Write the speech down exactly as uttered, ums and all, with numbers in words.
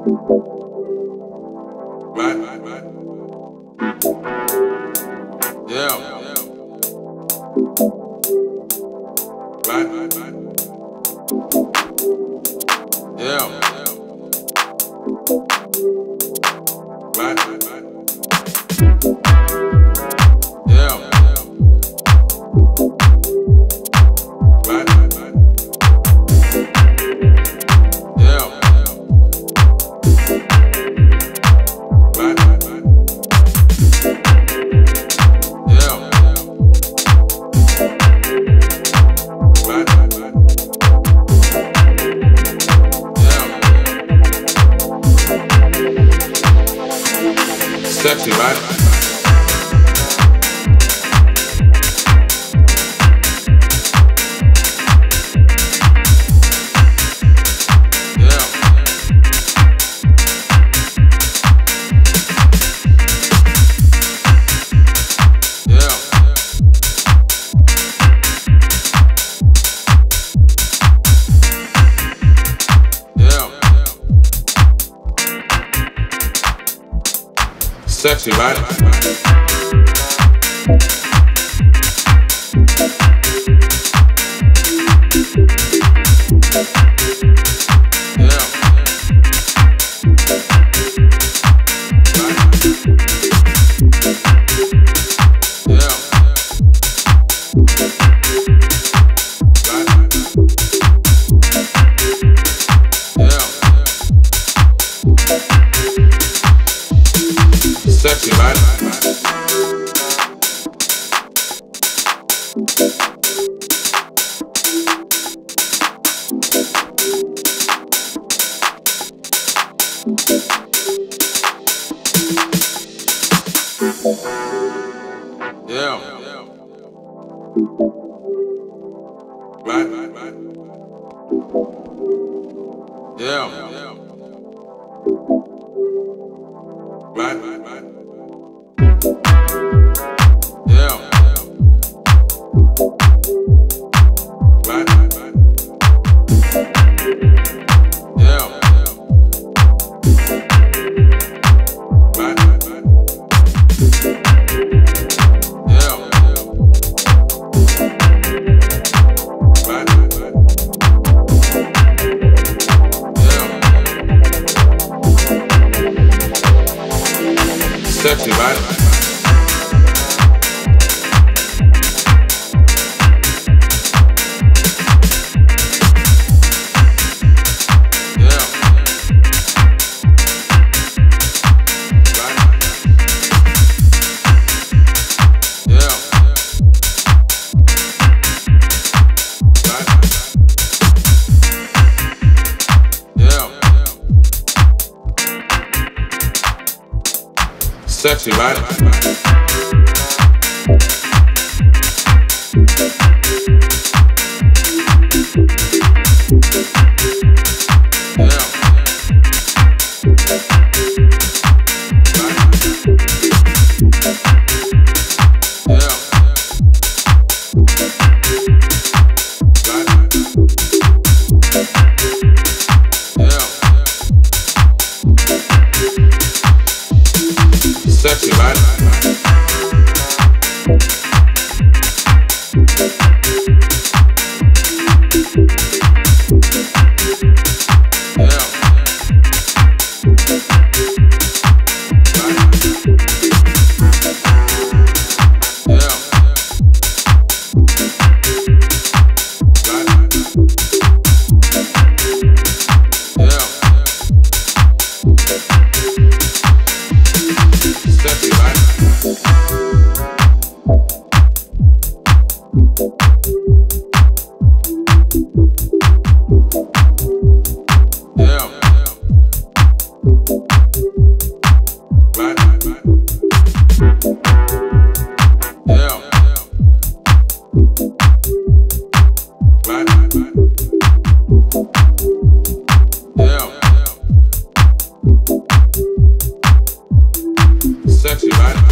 Right, right, right. Yeah. Right, right, right. Yeah. Right, right, right. Yeah. Right, right, right. Yeah. Right, right, right. Yeah. Right, right, right. Yeah. Sexy, right? Sexy, right? Yeah. Right. Yeah. Right. Yeah. Sexy, right? Yeah. Right, right, right. Yeah. Right, right, right. Yeah. Right, right, right. Yeah. Right, right, right. Yeah. Right, right, right. Yeah. Sexy, right? Sexy, right? Yeah. Right. Yeah. Right. Yeah. Sexy, right? Yeah. Right. Yeah. Right. Yeah. Sexy, right? Yeah. Right, right, right. Yeah. Right, right, right. Yeah. Sexy, right?